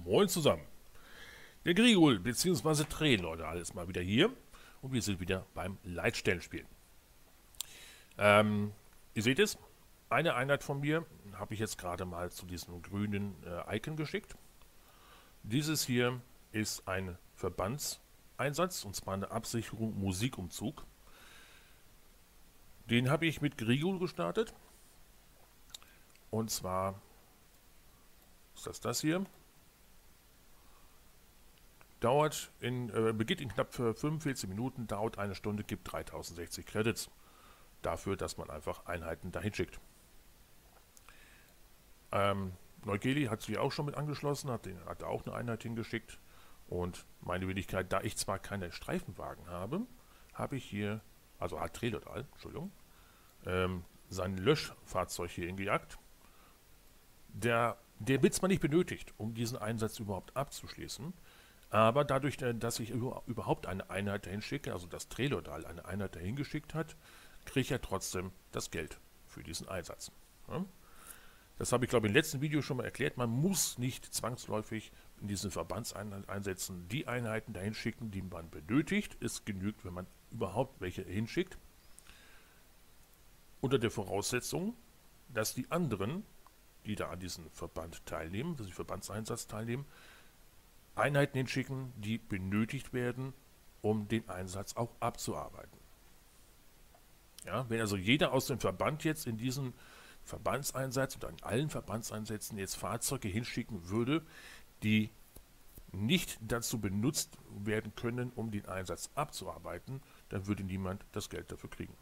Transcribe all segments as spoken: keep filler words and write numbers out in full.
Moin zusammen. Der Grigol bzw. Trelordal ist mal wieder hier und wir sind wieder beim Leitstellenspielen. Ähm, ihr seht es, eine Einheit von mir habe ich jetzt gerade mal zu diesem grünen äh, Icon geschickt. Dieses hier ist ein Verbandseinsatz, und zwar eine Absicherung Musikumzug. Den habe ich mit Grigol gestartet. Und zwar ist das das hier. Dauert in, äh, beginnt in knapp fünfundvierzig Minuten, dauert eine Stunde, gibt dreitausendsechzig Credits. Dafür, dass man einfach Einheiten dahin schickt. Ähm, Neugeli hat sich auch schon mit angeschlossen, hat, den, hat auch eine Einheit hingeschickt. Und meine Wenigkeit, da ich zwar keine Streifenwagen habe, habe ich hier, also hat Trelordal, Entschuldigung, ähm, sein Löschfahrzeug hier hingejagt. Der, der wird zwar nicht benötigt, um diesen Einsatz überhaupt abzuschließen, aber dadurch, dass ich überhaupt eine Einheit dahin schicke, also dass Trelordal eine Einheit dahin geschickt hat, kriege ich ja trotzdem das Geld für diesen Einsatz. Ja? Das habe ich, glaube ich, im letzten Video schon mal erklärt. Man muss nicht zwangsläufig in diesen Verbandseinsätzen die Einheiten dahin schicken, die man benötigt. Es genügt, wenn man überhaupt welche hinschickt. Unter der Voraussetzung, dass die anderen, die da an diesem Verband teilnehmen, dass sie Verbandseinsatz teilnehmen, Einheiten hinschicken, die benötigt werden, um den Einsatz auch abzuarbeiten. Ja, wenn also jeder aus dem Verband jetzt in diesem Verbandseinsatz oder in allen Verbandseinsätzen jetzt Fahrzeuge hinschicken würde, die nicht dazu benutzt werden können, um den Einsatz abzuarbeiten, dann würde niemand das Geld dafür kriegen.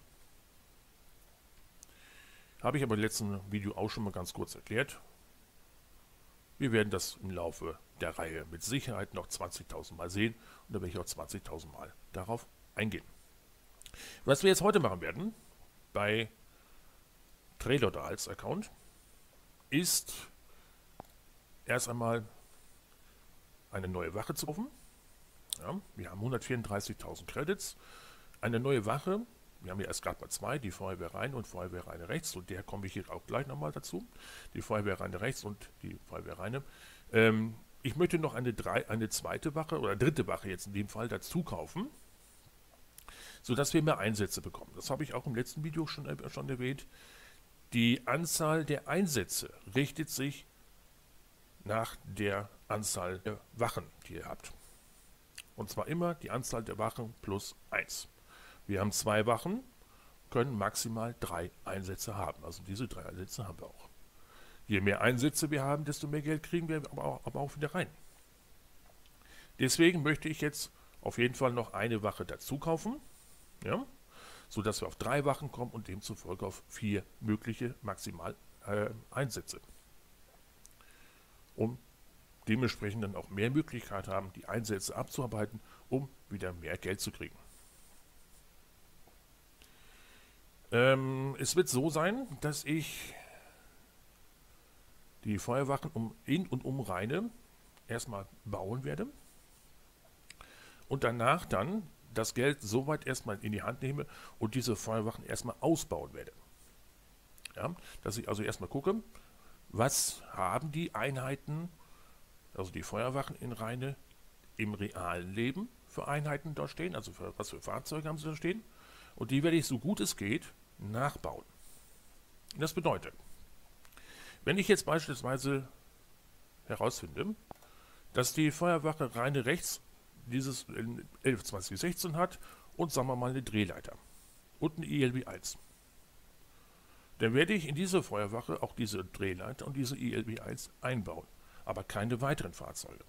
Habe ich aber im letzten Video auch schon mal ganz kurz erklärt. Wir werden das im Laufe der Reihe mit Sicherheit noch zwanzigtausend Mal sehen und da werde ich auch zwanzigtausend Mal darauf eingehen. Was wir jetzt heute machen werden, bei Trelordals Account, ist erst einmal eine neue Wache zu kaufen. Ja, wir haben hundertvierunddreißigtausend Credits. Eine neue Wache, wir haben ja erst gerade mal zwei, die Feuerwehrreine und Feuerwehrreine rechts, und der komme ich hier auch gleich nochmal dazu. Die Feuerwehrreine rechts und die Feuerwehrreine. Ähm, ich möchte noch eine, drei, eine zweite Wache oder dritte Wache jetzt in dem Fall dazu kaufen, sodass wir mehr Einsätze bekommen. Das habe ich auch im letzten Video schon, äh, schon erwähnt. Die Anzahl der Einsätze richtet sich nach der Anzahl der Wachen, die ihr habt. Und zwar immer die Anzahl der Wachen plus eins. Wir haben zwei Wachen, können maximal drei Einsätze haben. Also diese drei Einsätze haben wir auch. Je mehr Einsätze wir haben, desto mehr Geld kriegen wir aber auch, aber auch wieder rein. Deswegen möchte ich jetzt auf jeden Fall noch eine Wache dazu kaufen, ja, sodass wir auf drei Wachen kommen und demzufolge auf vier mögliche maximal äh, Einsätze. Um dementsprechend dann auch mehr Möglichkeit haben, die Einsätze abzuarbeiten, um wieder mehr Geld zu kriegen. Ähm, es wird so sein, dass ich die Feuerwachen um, in und um Rheine erstmal bauen werde und danach dann das Geld soweit erstmal in die Hand nehme und diese Feuerwachen erstmal ausbauen werde. Ja, dass ich also erstmal gucke, was haben die Einheiten, also die Feuerwachen in Rheine, im realen Leben für Einheiten dort stehen, also für, was für Fahrzeuge haben sie da stehen, und die werde ich so gut es geht nachbauen. Das bedeutet, wenn ich jetzt beispielsweise herausfinde, dass die Feuerwache Rheine rechts dieses elf zwanzig sechzehn hat und sagen wir mal eine Drehleiter und ein I L B eins, dann werde ich in diese Feuerwache auch diese Drehleiter und diese I L B eins einbauen, aber keine weiteren Fahrzeuge.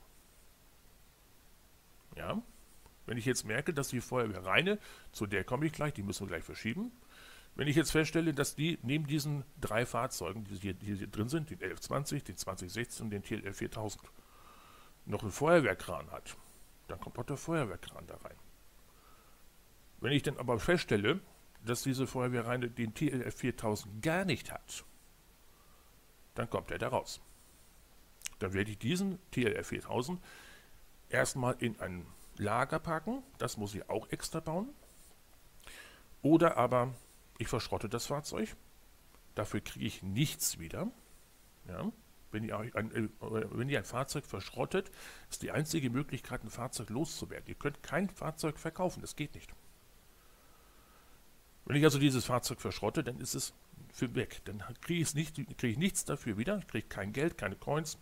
Ja, wenn ich jetzt merke, dass die Feuerwehr Rheine, zu der komme ich gleich, die müssen wir gleich verschieben, wenn ich jetzt feststelle, dass die neben diesen drei Fahrzeugen, die hier, die hier drin sind, den elf zwanzig, den zwanzig sechzehn und den T L F viertausend, noch einen Feuerwehrkran hat, dann kommt auch der Feuerwehrkran da rein. Wenn ich dann aber feststelle, dass diese Feuerwehrreine den T L F viertausend gar nicht hat, dann kommt er da raus. Dann werde ich diesen T L F viertausend erstmal in ein Lager packen, das muss ich auch extra bauen. Oder aber ich verschrotte das Fahrzeug, dafür kriege ich nichts wieder. Ja. Wenn ihr, ein, äh, wenn ihr ein Fahrzeug verschrottet, ist die einzige Möglichkeit, ein Fahrzeug loszuwerden. Ihr könnt kein Fahrzeug verkaufen, das geht nicht. Wenn ich also dieses Fahrzeug verschrotte, dann ist es für weg. Dann kriege ich, nicht, kriege ich nichts dafür wieder. Ich kriege kein Geld, keine Coins.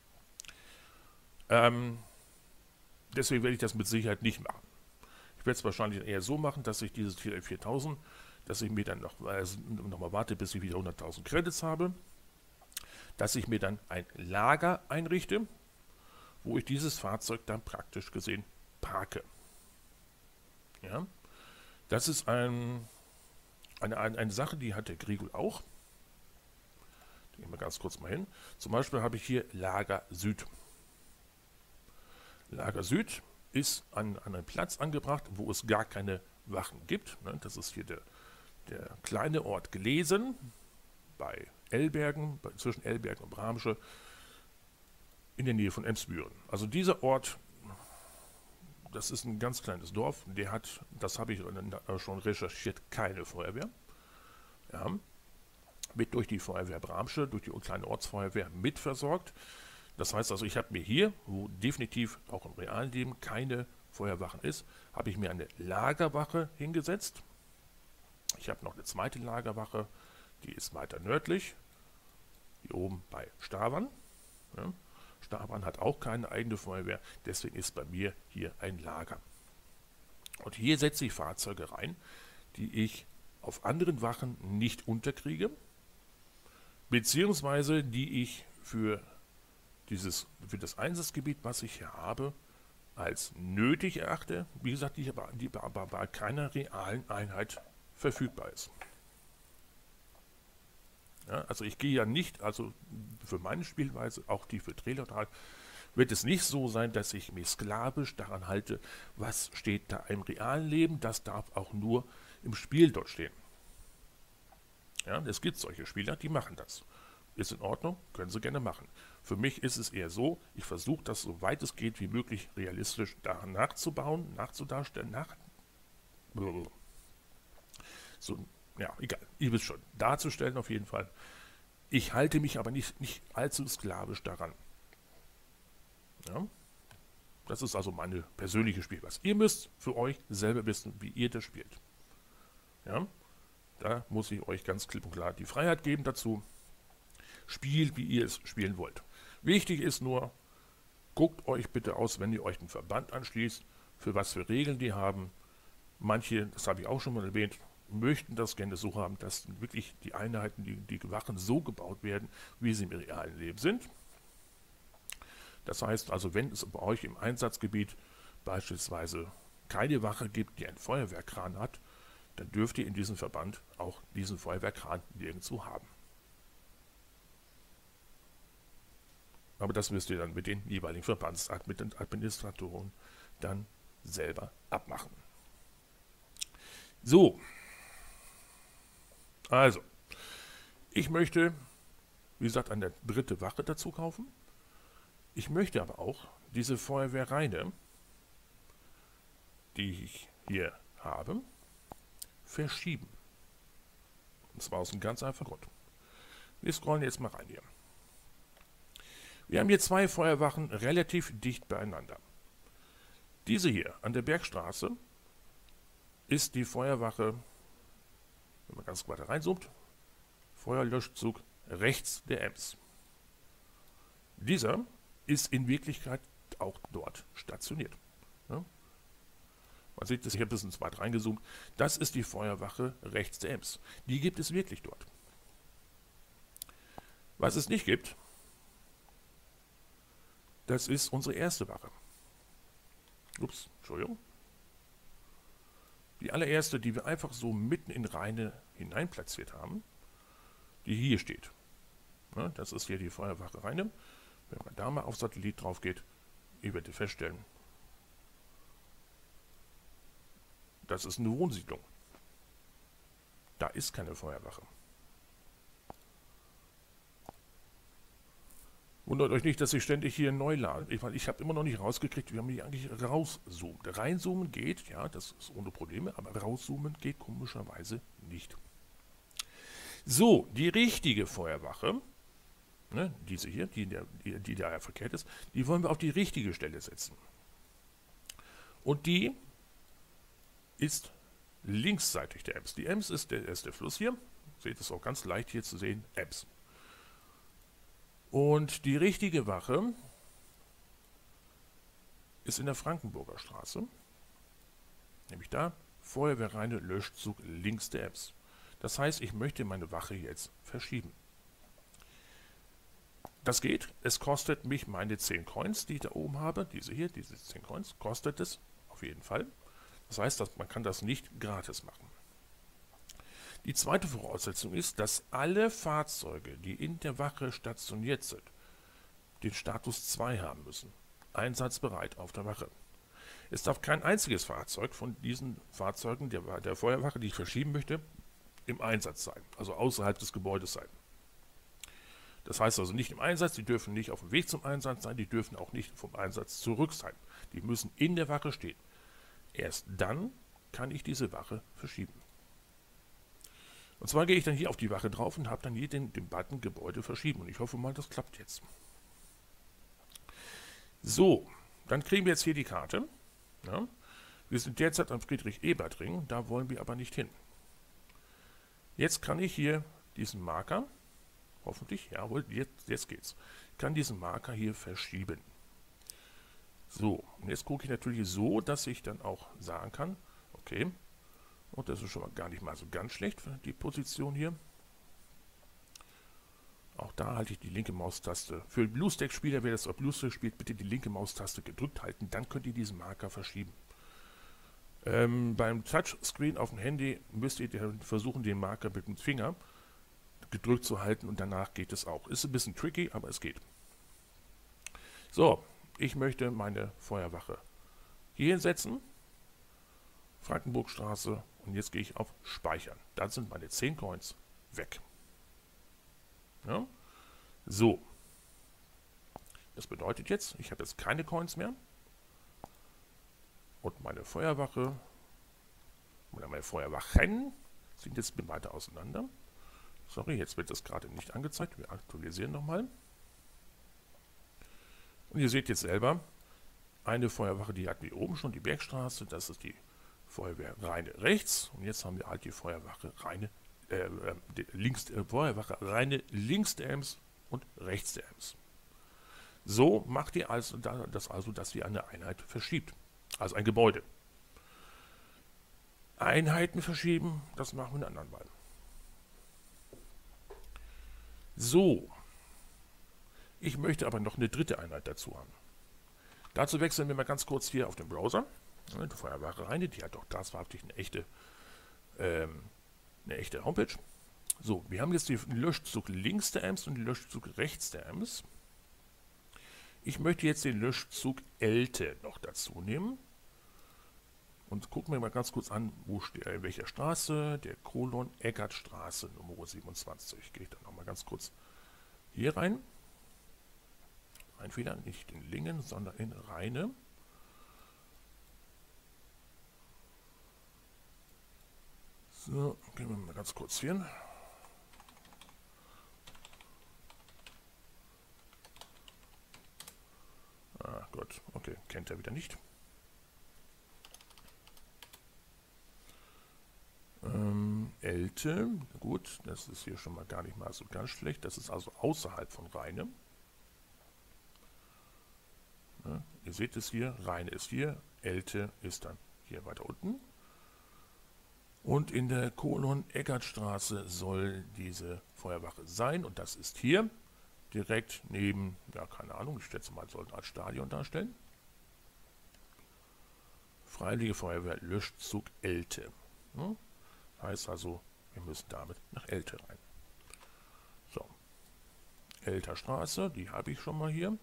Ähm, deswegen werde ich das mit Sicherheit nicht machen. Ich werde es wahrscheinlich eher so machen, dass ich dieses T L viertausend, dass ich mir dann noch, äh, noch mal warte, bis ich wieder hunderttausend Credits habe, dass ich mir dann ein Lager einrichte, wo ich dieses Fahrzeug dann praktisch gesehen parke. Ja? Das ist ein, eine, eine, eine Sache, die hat der Grigol auch. Da gehen wir ganz kurz mal hin. Zum Beispiel habe ich hier Lager Süd. Lager Süd ist an, an einem Platz angebracht, wo es gar keine Wachen gibt. Das ist hier der, der kleine Ort Glesen bei Elbergen, bei, zwischen Elbergen und Bramsche, in der Nähe von Emsbüren. Also dieser Ort, das ist ein ganz kleines Dorf, der hat, das habe ich schon recherchiert, keine Feuerwehr. Ja, wird durch die Feuerwehr Bramsche, durch die kleine Ortsfeuerwehr mitversorgt. Das heißt also, ich habe mir hier, wo definitiv auch im realen Leben keine Feuerwachen ist, habe ich mir eine Lagerwache hingesetzt. Ich habe noch eine zweite Lagerwache, die ist weiter nördlich, hier oben bei Stavern. Ja, Stavern hat auch keine eigene Feuerwehr, deswegen ist bei mir hier ein Lager. Und hier setze ich Fahrzeuge rein, die ich auf anderen Wachen nicht unterkriege, beziehungsweise die ich für Dieses, für das Einsatzgebiet, was ich hier habe, als nötig erachte, wie gesagt, die aber, die aber bei keiner realen Einheit verfügbar ist. Ja, also ich gehe ja nicht, also für meine Spielweise, auch die für Trailertal, wird es nicht so sein, dass ich mich sklavisch daran halte, was steht da im realen Leben, das darf auch nur im Spiel dort stehen. Ja, es gibt solche Spieler, die machen das. Ist in Ordnung, können sie gerne machen. Für mich ist es eher so, ich versuche das so weit es geht wie möglich realistisch daran nachzubauen, nachzudarstellen, nach... So, ja, egal, ihr wisst schon, darzustellen auf jeden Fall. Ich halte mich aber nicht, nicht allzu sklavisch daran. Ja? Das ist also meine persönliche Spielweise. Ihr müsst für euch selber wissen, wie ihr das spielt. Ja? Da muss ich euch ganz klipp und klar die Freiheit geben dazu. Spielt, wie ihr es spielen wollt. Wichtig ist nur, guckt euch bitte aus, wenn ihr euch einen Verband anschließt, für was für Regeln die haben. Manche, das habe ich auch schon mal erwähnt, möchten das gerne so haben, dass wirklich die Einheiten, die, die Wachen so gebaut werden, wie sie im realen Leben sind. Das heißt also, wenn es bei euch im Einsatzgebiet beispielsweise keine Wache gibt, die einen Feuerwehrkran hat, dann dürft ihr in diesem Verband auch diesen Feuerwehrkran nirgendwo haben. Aber das müsst ihr dann mit den jeweiligen Verbandsadministratoren dann selber abmachen. So. Also. Ich möchte, wie gesagt, eine dritte Wache dazu kaufen. Ich möchte aber auch diese Feuerwehrreine, die ich hier habe, verschieben. Und zwar aus einem ganz einfachen Grund. Wir scrollen jetzt mal rein hier. Wir haben hier zwei Feuerwachen relativ dicht beieinander. Diese hier an der Bergstraße ist die Feuerwache, wenn man ganz weiter reinzoomt, Feuerlöschzug rechts der Ems. Dieser ist in Wirklichkeit auch dort stationiert. Ja? Man sieht das, ich habe das ein bisschen weit reingezoomt. Das ist die Feuerwache rechts der Ems. Die gibt es wirklich dort. Was es nicht gibt, das ist unsere erste Wache. Ups, Entschuldigung. Die allererste, die wir einfach so mitten in Rheine hinein platziert haben, die hier steht. Ja, das ist hier die Feuerwache Rheine. Wenn man da mal auf Satellit drauf geht, ihr werdet feststellen, das ist eine Wohnsiedlung. Da ist keine Feuerwache. Wundert euch nicht, dass ich ständig hier neu lade. Ich, ich habe immer noch nicht rausgekriegt, wie man die eigentlich rauszoomt. Reinzoomen geht, ja, das ist ohne Probleme, aber rauszoomen geht komischerweise nicht. So, die richtige Feuerwache, ne, diese hier, die, der, die, die da verkehrt ist, die wollen wir auf die richtige Stelle setzen. Und die ist linksseitig der Ems. Die Ems ist der, ist der Fluss hier. Seht es auch ganz leicht hier zu sehen, Ems. Und die richtige Wache ist in der Frankenburger Straße. Nämlich da, Feuerwehrreine Löschzug links der Ems. Das heißt, ich möchte meine Wache jetzt verschieben. Das geht. Es kostet mich meine zehn Coins, die ich da oben habe. Diese hier, diese zehn Coins, kostet es auf jeden Fall. Das heißt, dass man kann das nicht gratis machen. Die zweite Voraussetzung ist, dass alle Fahrzeuge, die in der Wache stationiert sind, den Status zwei haben müssen. Einsatzbereit auf der Wache. Es darf kein einziges Fahrzeug von diesen Fahrzeugen der, der Feuerwache, die ich verschieben möchte, im Einsatz sein, also außerhalb des Gebäudes sein. Das heißt also nicht im Einsatz, die dürfen nicht auf dem Weg zum Einsatz sein, die dürfen auch nicht vom Einsatz zurück sein. Die müssen in der Wache stehen. Erst dann kann ich diese Wache verschieben. Und zwar gehe ich dann hier auf die Wache drauf und habe dann hier den, den Button Gebäude verschieben. Und ich hoffe mal, das klappt jetzt. So, dann kriegen wir jetzt hier die Karte. Ja, wir sind derzeit am Friedrich-Ebert-Ring, da wollen wir aber nicht hin. Jetzt kann ich hier diesen Marker, hoffentlich, jawohl, jetzt, jetzt geht's. Ich kann diesen Marker hier verschieben. So, und jetzt gucke ich natürlich so, dass ich dann auch sagen kann, okay, und das ist schon mal gar nicht mal so ganz schlecht, die Position hier. Auch da halte ich die linke Maustaste. Für BlueStacks-Spieler, wer das auf BlueStacks spielt, bitte die linke Maustaste gedrückt halten, dann könnt ihr diesen Marker verschieben. Ähm, beim Touchscreen auf dem Handy müsst ihr versuchen, den Marker mit dem Finger gedrückt zu halten und danach geht es auch. Ist ein bisschen tricky, aber es geht. So, ich möchte meine Feuerwache hier hinsetzen. Frankenburgstraße und jetzt gehe ich auf Speichern. Dann sind meine zehn Coins weg. Ja? So. Das bedeutet jetzt, ich habe jetzt keine Coins mehr. Und meine Feuerwache oder meine Feuerwachen sind jetzt weiter auseinander. Sorry, jetzt wird das gerade nicht angezeigt. Wir aktualisieren nochmal. Und ihr seht jetzt selber, eine Feuerwache, die hatten wir oben schon, die Bergstraße, das ist die Feuerwehr Rheine rechts. Und jetzt haben wir halt die Feuerwache Rheine, äh, die links, äh, Feuerwache Rheine links der Ems und rechts der Ems. So macht ihr also das also, dass ihr eine Einheit verschiebt. Also ein Gebäude. Einheiten verschieben, das machen wir in anderen Mal. So. Ich möchte aber noch eine dritte Einheit dazu haben. Dazu wechseln wir mal ganz kurz hier auf den Browser. Die Feuerwache Rheine, die hat doch daswahrhaftig eine echte, ähm, eine echte Homepage. So, wir haben jetzt den Löschzug links der Ems und den Löschzug rechts der Ems. Ich möchte jetzt den Löschzug Elte noch dazu nehmen. Und gucken wir mal ganz kurz an, wo steht, in welcher Straße, der Kolon-Eckert-Straße Nummer siebenundzwanzig. Gehe ich dann nochmal ganz kurz hier rein. Ein Fehler, nicht in Lingen, sondern in Rheine. So, gehen wir mal ganz kurz hier hin. Ah Gott, okay, kennt er wieder nicht. Ähm, Elte, gut, das ist hier schon mal gar nicht mal so ganz schlecht. Das ist also außerhalb von Rheine. Ja, ihr seht es hier, Rheine ist hier, Elte ist dann hier weiter unten. Und in der Kolon-Eckert-Straße soll diese Feuerwache sein. Und das ist hier direkt neben, ja keine Ahnung, ich schätze mal, soll als Stadion darstellen. Freiwillige Feuerwehr Löschzug Elte. Ja, heißt also, wir müssen damit nach Elte rein. So. Elter Straße, die habe ich schon mal hier.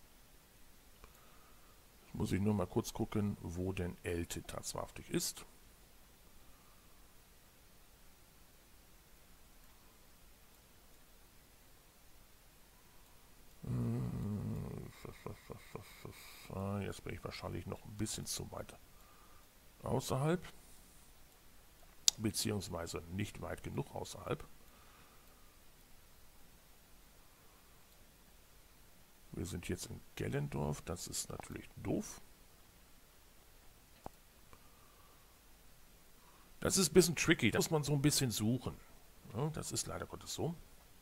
Jetzt muss ich nur mal kurz gucken, wo denn Elte tatsächlich ist. Jetzt bin ich wahrscheinlich noch ein bisschen zu weit außerhalb, beziehungsweise nicht weit genug außerhalb. wir sind jetzt in Gellendorf, das ist natürlich doof. Das ist ein bisschen tricky, da muss man so ein bisschen suchen. Ja, das ist leider Gottes so.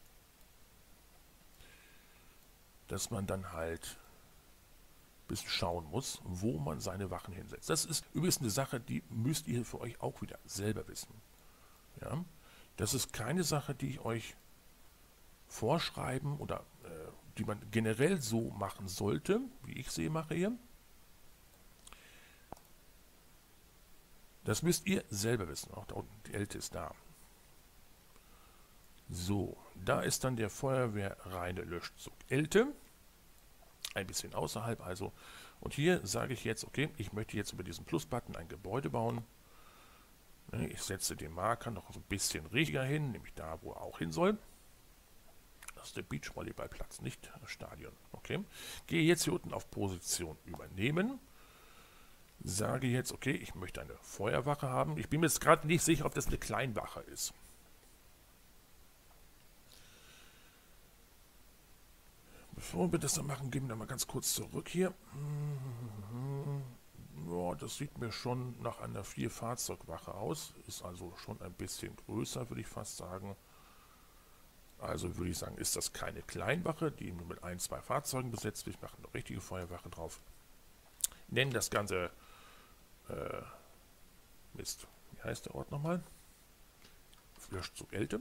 Dass man dann halt ein bisschen schauen muss, wo man seine Wachen hinsetzt. Das ist übrigens eine Sache, die müsst ihr für euch auch wieder selber wissen. Ja? Das ist keine Sache, die ich euch vorschreiben oder äh, die man generell so machen sollte, wie ich sie mache hier. Das müsst ihr selber wissen. Auch da unten, die Elte ist da. So, da ist dann der Feuerwehrreine Löschzug Elte. Ein bisschen außerhalb also. Und hier sage ich jetzt, okay, ich möchte jetzt über diesen Plus-Button ein Gebäude bauen. Ich setze den Marker noch so ein bisschen richtiger hin, nämlich da, wo er auch hin soll. Das ist der Beachvolleyballplatz, nicht das Stadion. Okay. Gehe jetzt hier unten auf Position übernehmen. Sage jetzt, okay, ich möchte eine Feuerwache haben. Ich bin mir jetzt gerade nicht sicher, ob das eine Kleinwache ist. Bevor wir das dann machen, gehen wir mal ganz kurz zurück hier. Ja, das sieht mir schon nach einer Vier-Fahrzeugwache aus. Ist also schon ein bisschen größer, würde ich fast sagen. Also würde ich sagen, ist das keine Kleinwache, die nur mit ein, zwei Fahrzeugen besetzt wird. Ich mache eine richtige Feuerwache drauf. Nennen das Ganze äh, Mist. Wie heißt der Ort nochmal? Löschzug Elte.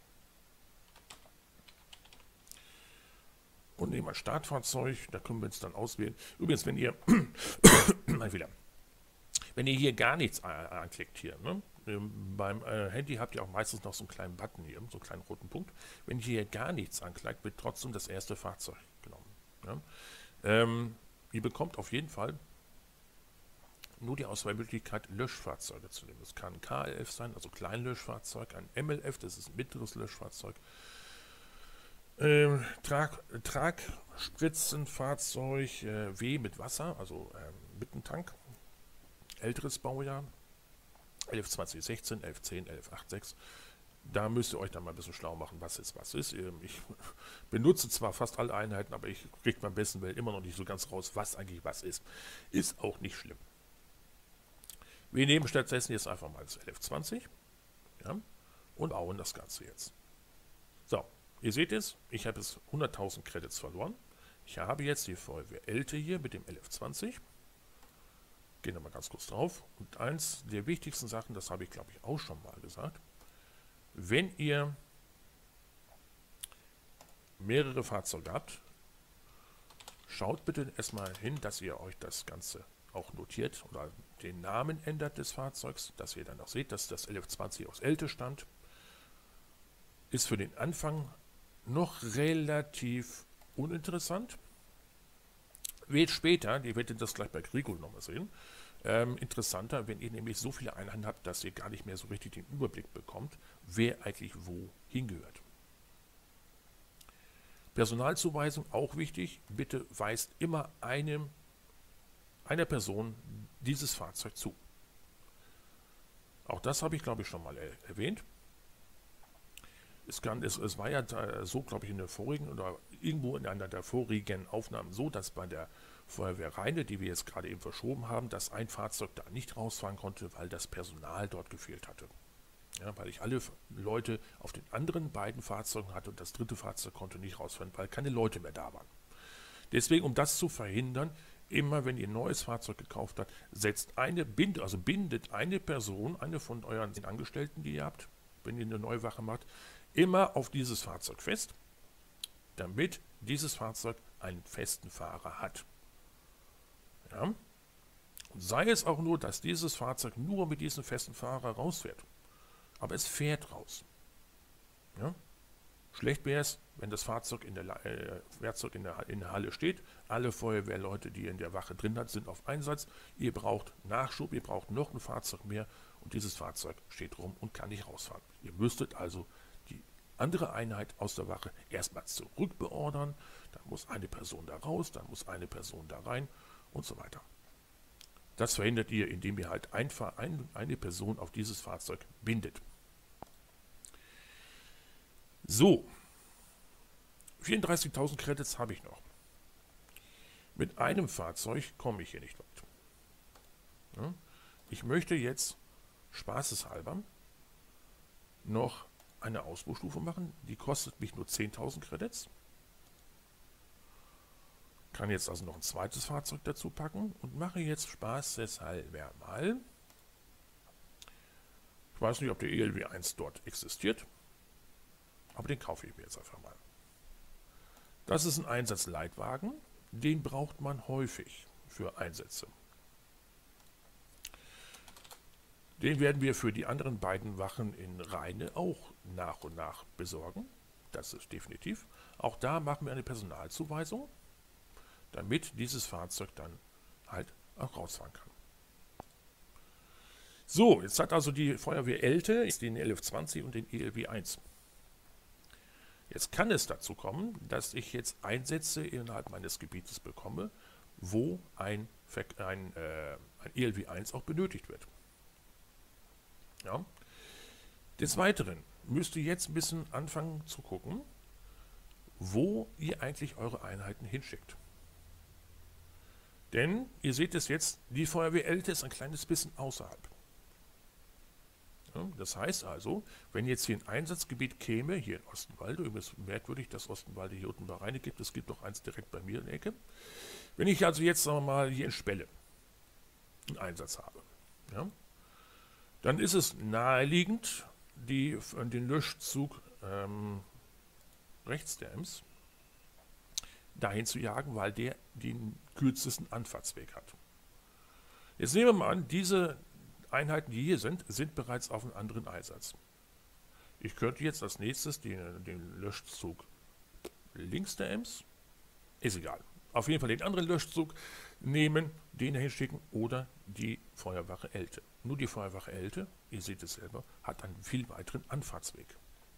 Und nehmen ein Startfahrzeug, da können wir uns dann auswählen. Übrigens, wenn ihr mal wieder, wenn ihr hier gar nichts anklickt hier, ne? Beim äh, Handy habt ihr auch meistens noch so einen kleinen Button hier, so einen kleinen roten Punkt. Wenn ihr hier gar nichts anklickt, wird trotzdem das erste Fahrzeug genommen. Ne? Ähm, ihr bekommt auf jeden Fall nur die Auswahlmöglichkeit, Löschfahrzeuge zu nehmen. Das kann ein K L F sein, also Kleinlöschfahrzeug, ein M L F, das ist ein mittleres Löschfahrzeug. Ähm, Trag, Tragspritzenfahrzeug äh, W mit Wasser, also äh, mit einem Tank. Älteres Baujahr. elf zwanzig sechzehn, elf zehn, elf acht sechs. Da müsst ihr euch dann mal ein bisschen schlau machen, was jetzt was ist. Ich benutze zwar fast alle Einheiten, aber ich kriege beim besten Willen immer noch nicht so ganz raus, was eigentlich was ist. Ist auch nicht schlimm. Wir nehmen stattdessen jetzt einfach mal das elf zwanzig, ja, und bauen das Ganze jetzt. So, ihr seht es, ich habe jetzt hunderttausend Credits verloren. Ich habe jetzt die Feuerwehr Elte hier mit dem elf zwanzig. Gehen wir mal ganz kurz drauf. Und eins der wichtigsten Sachen, das habe ich glaube ich auch schon mal gesagt, wenn ihr mehrere Fahrzeuge habt, schaut bitte erstmal hin, dass ihr euch das Ganze auch notiert oder den Namen ändert des Fahrzeugs, dass ihr dann auch seht, dass das elf zwanzig aus Elte stammt. Ist für den Anfang noch relativ uninteressant. Wird später, ihr werdet das gleich bei Krigo nochmal sehen, ähm, interessanter, wenn ihr nämlich so viele Einheiten habt, dass ihr gar nicht mehr so richtig den Überblick bekommt, wer eigentlich wo hingehört. Personalzuweisung auch wichtig. Bitte weist immer einem, einer Person dieses Fahrzeug zu. Auch das habe ich, glaube ich, schon mal er erwähnt. Es, kann, es, es war ja so, glaube ich, in der vorigen oder irgendwo in einer der vorigen Aufnahmen so, dass bei der Feuerwehr Rheine, die wir jetzt gerade eben verschoben haben, dass ein Fahrzeug da nicht rausfahren konnte, weil das Personal dort gefehlt hatte. Ja, weil ich alle Leute auf den anderen beiden Fahrzeugen hatte und das dritte Fahrzeug konnte nicht rausfahren, weil keine Leute mehr da waren. Deswegen, um das zu verhindern, immer wenn ihr ein neues Fahrzeug gekauft habt, setzt eine, bindet, also bindet eine Person, eine von euren Angestellten, die ihr habt, wenn ihr eine neue Wache macht, immer auf dieses Fahrzeug fest, damit dieses Fahrzeug einen festen Fahrer hat. Ja? Und sei es auch nur, dass dieses Fahrzeug nur mit diesem festen Fahrer rausfährt. Aber es fährt raus. Ja? Schlecht wäre es, wenn das Fahrzeug in der, äh, Fahrzeug in, der, in der Halle steht. Alle Feuerwehrleute, die in der Wache drin hat, sind auf Einsatz. Ihr braucht Nachschub, ihr braucht noch ein Fahrzeug mehr und dieses Fahrzeug steht rum und kann nicht rausfahren. Ihr müsstet also die andere Einheit aus der Wache erstmal zurückbeordern. Dann muss eine Person da raus, dann muss eine Person da rein und so weiter. Das verhindert ihr, indem ihr halt einfach ein, eine Person auf dieses Fahrzeug bindet. So, vierunddreißigtausend Credits habe ich noch. Mit einem Fahrzeug komme ich hier nicht weit. Ja? Ich möchte jetzt spaßeshalber noch eine Ausbaustufe machen. Die kostet mich nur zehntausend Credits. Kann jetzt also noch ein zweites Fahrzeug dazu packen und mache jetzt spaßeshalber mal. Ich weiß nicht, ob der E L W eins dort existiert, aber den kaufe ich mir jetzt einfach mal. Das ist ein Einsatzleitwagen, den braucht man häufig für Einsätze. Den werden wir für die anderen beiden Wachen in Rheine auch nach und nach besorgen. Das ist definitiv. Auch da machen wir eine Personalzuweisung, damit dieses Fahrzeug dann halt auch rausfahren kann. So, jetzt hat also die Feuerwehr Elte den L F zwanzig und den E L W eins. Jetzt kann es dazu kommen, dass ich jetzt Einsätze innerhalb meines Gebietes bekomme, wo ein, ein, äh, ein E L W eins auch benötigt wird. Ja. Des Weiteren müsst ihr jetzt ein bisschen anfangen zu gucken, wo ihr eigentlich eure Einheiten hinschickt. Denn ihr seht es jetzt, die Feuerwehr Elte ist ein kleines bisschen außerhalb. Ja, das heißt also, wenn jetzt hier ein Einsatzgebiet käme, hier in Ostenwalde, übrigens merkwürdig, dass Ostenwalde hier unten bei Rheine gibt, es gibt noch eins direkt bei mir in der Ecke. Wenn ich also jetzt, sagen wir mal, hier in Spelle einen Einsatz habe, ja, dann ist es naheliegend, die, den Löschzug ähm, rechts der Ems dahin zu jagen, weil der den kürzesten Anfahrtsweg hat. Jetzt nehmen wir mal an, diese Einheiten, die hier sind, sind bereits auf einem anderen Einsatz. Ich könnte jetzt als nächstes den, den Löschzug links der Ems, ist egal, auf jeden Fall den anderen Löschzug nehmen, den dahin schicken oder die Feuerwache Elte. Nur die Feuerwache Elte, ihr seht es selber, hat einen viel weiteren Anfahrtsweg.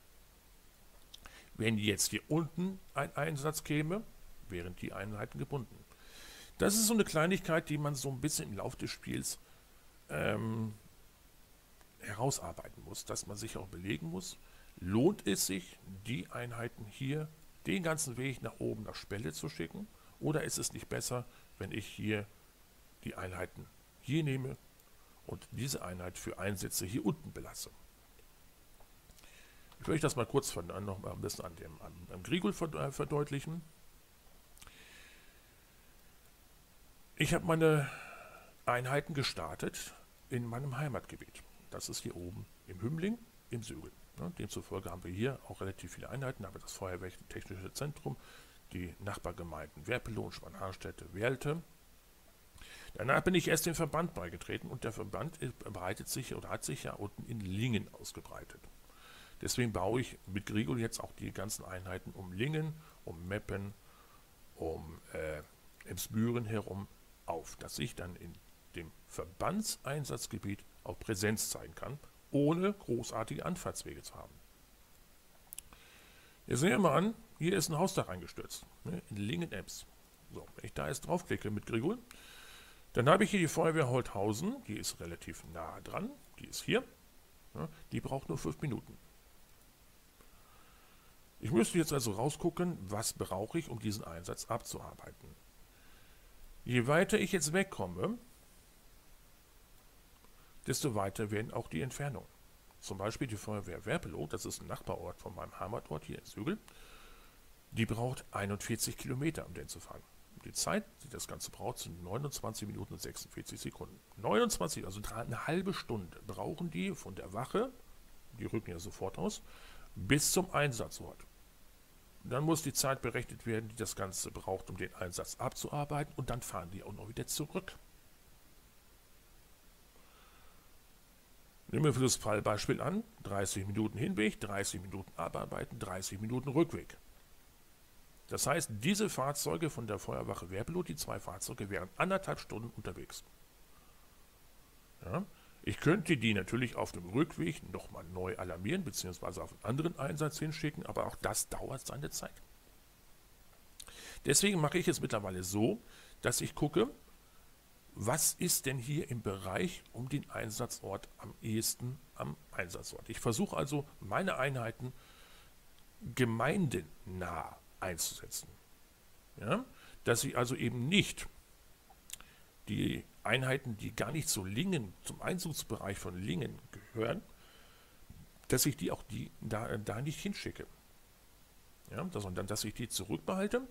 Wenn jetzt hier unten ein Einsatz käme, wären die Einheiten gebunden. Das ist so eine Kleinigkeit, die man so ein bisschen im Laufe des Spiels ähm, herausarbeiten muss, dass man sich auch belegen muss, lohnt es sich, die Einheiten hier den ganzen Weg nach oben nach Spelle zu schicken, oder ist es nicht besser, wenn ich hier die Einheiten hier nehme und diese Einheit für Einsätze hier unten belasse. Ich will euch das mal kurz von, noch mal ein bisschen an dem an, am Grigol verdeutlichen. Ich habe meine Einheiten gestartet in meinem Heimatgebiet. Das ist hier oben im Hümmling, im Sögel. Ja, demzufolge haben wir hier auch relativ viele Einheiten, aber das Feuerwehrtechnische Zentrum, die Nachbargemeinden Werpelow und Schwanharstedt, Werlte. Danach bin ich erst dem Verband beigetreten und der Verband breitet sich oder hat sich ja unten in Lingen ausgebreitet. Deswegen baue ich mit Grigol jetzt auch die ganzen Einheiten um Lingen, um Meppen, um äh, Emsbüren herum auf, dass ich dann in dem Verbandseinsatzgebiet auch Präsenz zeigen kann, ohne großartige Anfahrtswege zu haben. Jetzt sehen wir mal an, hier ist ein Hausdach eingestürzt, ne, in Lingen-Ems. So, wenn ich da jetzt draufklicke mit Grigol, dann habe ich hier die Feuerwehr Holthausen, die ist relativ nah dran, die ist hier, ja, die braucht nur fünf Minuten. Ich müsste jetzt also rausgucken, was brauche ich, um diesen Einsatz abzuarbeiten. Je weiter ich jetzt wegkomme, desto weiter werden auch die Entfernungen. Zum Beispiel die Feuerwehr Werpelow, das ist ein Nachbarort von meinem Heimatort hier in Sögel, die braucht einundvierzig Kilometer, um den zu fahren. Die Zeit, die das Ganze braucht, sind neunundzwanzig Minuten und sechsundvierzig Sekunden. neunundzwanzig, also eine halbe Stunde brauchen die von der Wache, die rücken ja sofort aus, bis zum Einsatzort. Dann muss die Zeit berechnet werden, die das Ganze braucht, um den Einsatz abzuarbeiten, und dann fahren die auch noch wieder zurück. Nehmen wir für das Fallbeispiel an, dreißig Minuten Hinweg, dreißig Minuten abarbeiten, dreißig Minuten Rückweg. Das heißt, diese Fahrzeuge von der Feuerwache Werpelow, die zwei Fahrzeuge, wären anderthalb Stunden unterwegs. Ja, ich könnte die natürlich auf dem Rückweg nochmal neu alarmieren, beziehungsweise auf einen anderen Einsatz hinschicken, aber auch das dauert seine Zeit. Deswegen mache ich es mittlerweile so, dass ich gucke, was ist denn hier im Bereich um den Einsatzort am ehesten am Einsatzort. Ich versuche also, meine Einheiten gemeindennah einzusetzen. Ja? dass ich also eben nicht die Einheiten, die gar nicht zu Lingen, zum Einzugsbereich von Lingen gehören, dass ich die auch die da, da nicht hinschicke. Ja, sondern dass ich die zurückbehalte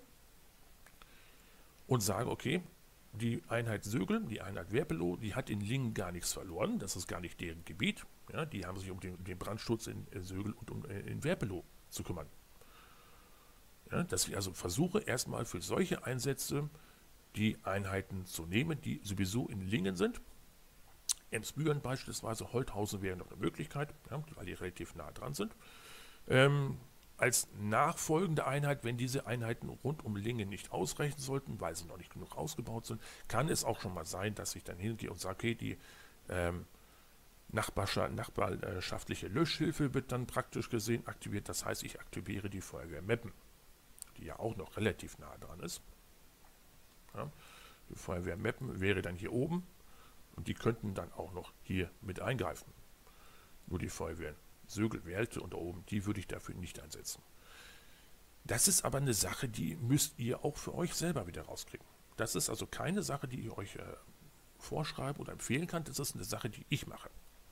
und sage, okay, die Einheit Sögel, die Einheit Werpelow, die hat in Lingen gar nichts verloren, das ist gar nicht deren Gebiet. Ja, die haben sich um den, den Brandschutz in äh, Sögel und um, äh, in Werpelow zu kümmern. Ja, dass ich also versuche, erstmal für solche Einsätze die Einheiten zu nehmen, die sowieso in Lingen sind. Emsbüren beispielsweise, Holthausen wäre noch eine Möglichkeit, ja, weil die relativ nah dran sind. Ähm, als nachfolgende Einheit, wenn diese Einheiten rund um Lingen nicht ausreichen sollten, weil sie noch nicht genug ausgebaut sind, kann es auch schon mal sein, dass ich dann hingehe und sage, okay, die ähm, nachbarschaftliche Löschhilfe wird dann praktisch gesehen aktiviert. Das heißt, ich aktiviere die Feuerwehr Meppen, die ja auch noch relativ nah dran ist. Ja, die Feuerwehr Meppen wäre dann hier oben und die könnten dann auch noch hier mit eingreifen. Nur die Feuerwehr Sögel, Werlte und da oben, die würde ich dafür nicht einsetzen. Das ist aber eine Sache, die müsst ihr auch für euch selber wieder rauskriegen. Das ist also keine Sache, die ich euch äh, vorschreiben oder empfehlen kann. Das ist eine Sache, die ich mache.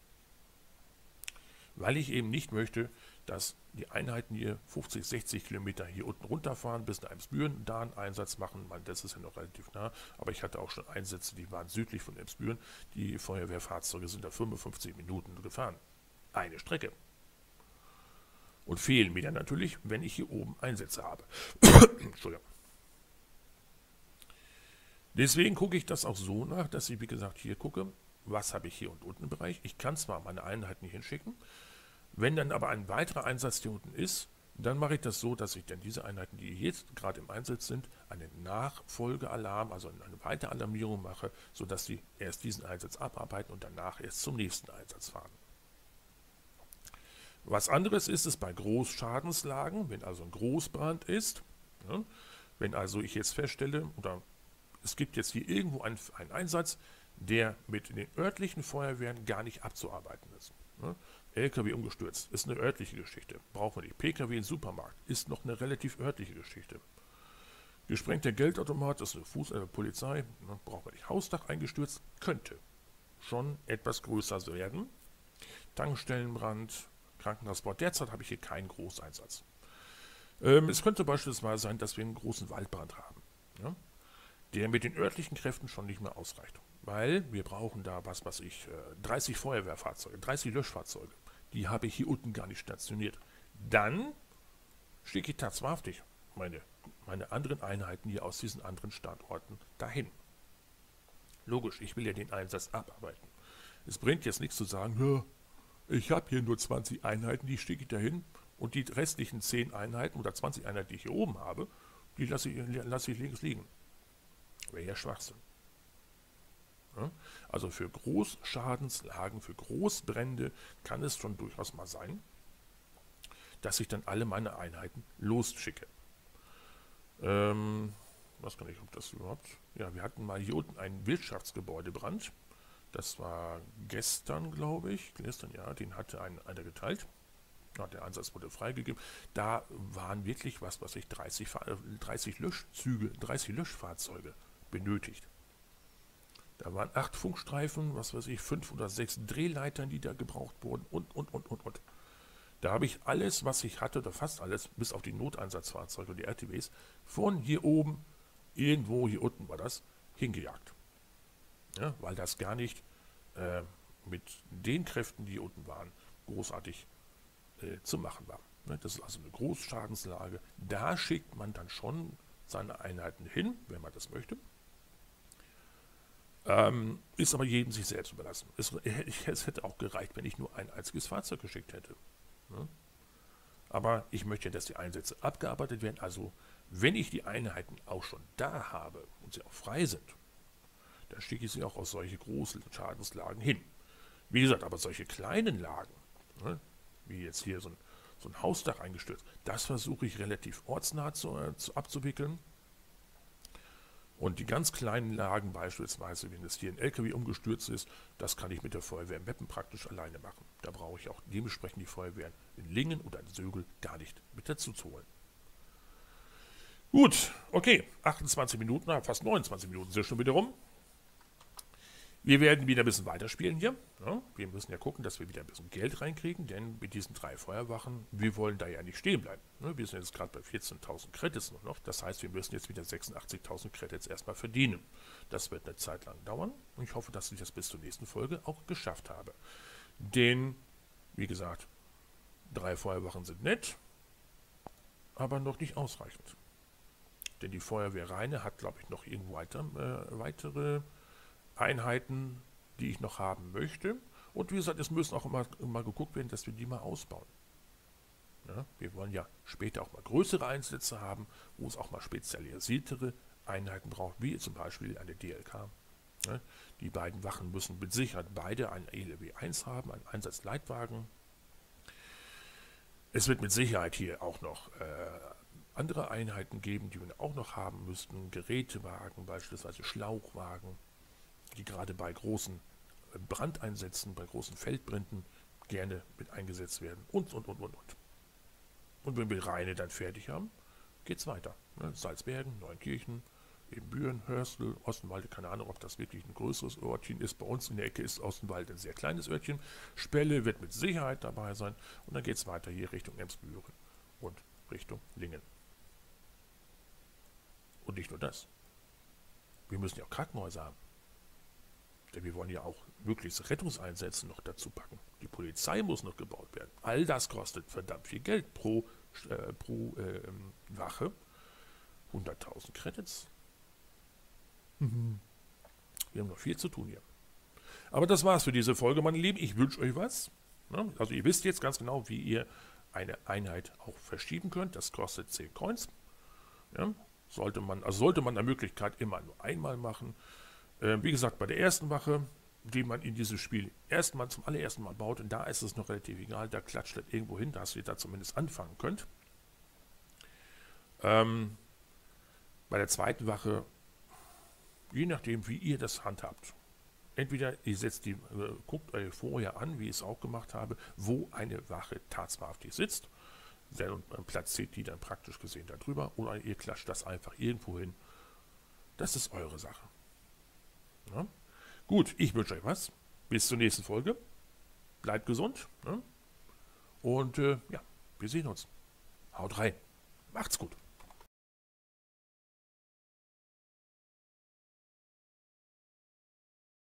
Weil ich eben nicht möchte, dass die Einheiten hier fünfzig, sechzig Kilometer hier unten runterfahren, bis nach Emsbüren, da einen Einsatz machen. Man, das ist ja noch relativ nah, aber ich hatte auch schon Einsätze, die waren südlich von Emsbüren. Die Feuerwehrfahrzeuge sind da fünfundfünfzig Minuten gefahren. Eine Strecke. Und fehlen mir dann natürlich, wenn ich hier oben Einsätze habe. Entschuldigung. Deswegen gucke ich das auch so nach, dass ich, wie gesagt, hier gucke, was habe ich hier und unten im Bereich. Ich kann zwar meine Einheiten nicht hinschicken, wenn dann aber ein weiterer Einsatz hier unten ist, dann mache ich das so, dass ich dann diese Einheiten, die jetzt gerade im Einsatz sind, einen Nachfolgealarm, also eine weitere Alarmierung mache, sodass sie erst diesen Einsatz abarbeiten und danach erst zum nächsten Einsatz fahren. Was anderes ist es bei Großschadenslagen, wenn also ein Großbrand ist, ja, wenn also ich jetzt feststelle, oder es gibt jetzt hier irgendwo einen, einen Einsatz, der mit den örtlichen Feuerwehren gar nicht abzuarbeiten ist. Ja, L K W umgestürzt, ist eine örtliche Geschichte, brauchen wir nicht. P K W im Supermarkt, ist noch eine relativ örtliche Geschichte. Gesprengter Geldautomat, ist eine Fuß äh, Polizei, ne, brauchen wir nicht. Hausdach eingestürzt, könnte schon etwas größer werden. Tankstellenbrand, Krankenhausbau, derzeit habe ich hier keinen Großeinsatz. Ähm, es könnte beispielsweise sein, dass wir einen großen Waldbrand haben, ja, der mit den örtlichen Kräften schon nicht mehr ausreicht. Weil wir brauchen da, was weiß ich, dreißig Feuerwehrfahrzeuge, dreißig Löschfahrzeuge. Die habe ich hier unten gar nicht stationiert. Dann schicke ich tatsächlich meine, meine anderen Einheiten hier aus diesen anderen Standorten dahin. Logisch, ich will ja den Einsatz abarbeiten. Es bringt jetzt nichts zu sagen, ja, ich habe hier nur zwanzig Einheiten, die schicke ich dahin und die restlichen zehn Einheiten oder zwanzig Einheiten, die ich hier oben habe, die lasse ich, lasse ich links liegen. Wäre ja Schwachsinn. Ja, also für Großschadenslagen, für Großbrände kann es schon durchaus mal sein, dass ich dann alle meine Einheiten losschicke. Ähm, was kann ich, ob das überhaupt... Ja, wir hatten mal hier unten einen Wirtschaftsgebäudebrand. Das war gestern, glaube ich. Gestern, ja, den hatte ein, einer geteilt. Ja, der Einsatz wurde freigegeben. Da waren wirklich, was weiß ich, dreißig, dreißig Löschzüge, dreißig Löschfahrzeuge benötigt. Da waren acht Funkstreifen, was weiß ich, fünf oder sechs Drehleitern, die da gebraucht wurden und, und, und, und, und. Da habe ich alles, was ich hatte, oder fast alles, bis auf die Noteinsatzfahrzeuge und die R T Ws, von hier oben, irgendwo hier unten war das, hingejagt. Ja, weil das gar nicht äh, mit den Kräften, die hier unten waren, großartig äh, zu machen war. Ne, das ist also eine Großschadenslage. Da schickt man dann schon seine Einheiten hin, wenn man das möchte. Ähm, ist aber jedem sich selbst überlassen. Es, es hätte auch gereicht, wenn ich nur ein einziges Fahrzeug geschickt hätte. Ne? Aber ich möchte, dass die Einsätze abgearbeitet werden. Also, wenn ich die Einheiten auch schon da habe und sie auch frei sind, dann schicke ich sie auch aus solche großen Schadenslagen hin. Wie gesagt, aber solche kleinen Lagen, ne, wie jetzt hier so ein, so ein Hausdach eingestürzt, das versuche ich relativ ortsnah zu, äh, zu abzuwickeln. Und die ganz kleinen Lagen beispielsweise, wenn es hier ein L K W umgestürzt ist, das kann ich mit der Feuerwehr Meppen praktisch alleine machen. Da brauche ich auch dementsprechend die Feuerwehren in Lingen oder in Sögel gar nicht mit dazu zu holen. Gut, okay, achtundzwanzig Minuten, fast neunundzwanzig Minuten sind schon wieder rum. Wir werden wieder ein bisschen weiterspielen hier. Ja, wir müssen ja gucken, dass wir wieder ein bisschen Geld reinkriegen, denn mit diesen drei Feuerwachen, wir wollen da ja nicht stehen bleiben. Ne, wir sind jetzt gerade bei vierzehntausend Credits noch, noch. Das heißt, wir müssen jetzt wieder sechsundachtzigtausend Credits erstmal verdienen. Das wird eine Zeit lang dauern und ich hoffe, dass ich das bis zur nächsten Folge auch geschafft habe. Denn, wie gesagt, drei Feuerwachen sind nett, aber noch nicht ausreichend. Denn die Feuerwehr Rheine hat, glaube ich, noch irgendwo weiter, äh, weitere Einheiten, die ich noch haben möchte. Und wie gesagt, es müssen auch immer, immer geguckt werden, dass wir die mal ausbauen. Ja, wir wollen ja später auch mal größere Einsätze haben, wo es auch mal spezialisiertere Einheiten braucht, wie zum Beispiel eine D L K. Ja, die beiden Wachen müssen mit Sicherheit beide einen E L W eins haben, einen Einsatzleitwagen. Es wird mit Sicherheit hier auch noch äh, andere Einheiten geben, die wir auch noch haben müssten. Gerätewagen, beispielsweise Schlauchwagen, die gerade bei großen Brandeinsätzen, bei großen Feldbränden gerne mit eingesetzt werden und, und, und, und, und. Und wenn wir Rheine dann fertig haben, geht es weiter. Ne? Salzbergen, Neunkirchen, Ebenbüren, Hörstel, Ostenwalde, keine Ahnung, ob das wirklich ein größeres Örtchen ist. Bei uns in der Ecke ist Ostenwalde ein sehr kleines Örtchen. Spelle wird mit Sicherheit dabei sein und dann geht es weiter hier Richtung Emsbüren und Richtung Lingen. Und nicht nur das. Wir müssen ja auch Krankenhäuser haben. Denn wir wollen ja auch möglichst Rettungseinsätze noch dazu packen. Die Polizei muss noch gebaut werden. All das kostet verdammt viel Geld pro, äh, pro äh, Wache. hunderttausend Credits. Mhm. Wir haben noch viel zu tun hier. Aber das war's für diese Folge, meine Lieben. Ich wünsche euch was. Ne? Also ihr wisst jetzt ganz genau, wie ihr eine Einheit auch verschieben könnt. Das kostet zehn Coins. Ja? Sollte man, also sollte man nach Möglichkeit immer nur einmal machen. Äh, wie gesagt, bei der ersten Wache, die man in dieses Spiel erstmal zum allerersten Mal baut, und da ist es noch relativ egal, da klatscht das irgendwo hin, dass ihr da zumindest anfangen könnt. Ähm, bei der zweiten Wache, je nachdem, wie ihr das handhabt, entweder ihr setzt die, äh, guckt euch vorher an, wie ich es auch gemacht habe, wo eine Wache tatsächlich sitzt, dann platziert die dann praktisch gesehen da drüber, oder ihr klatscht das einfach irgendwo hin. Das ist eure Sache. Ja? Gut, ich wünsche euch was. Bis zur nächsten Folge. Bleibt gesund. Ne? Und äh, ja, wir sehen uns. Haut rein. Macht's gut.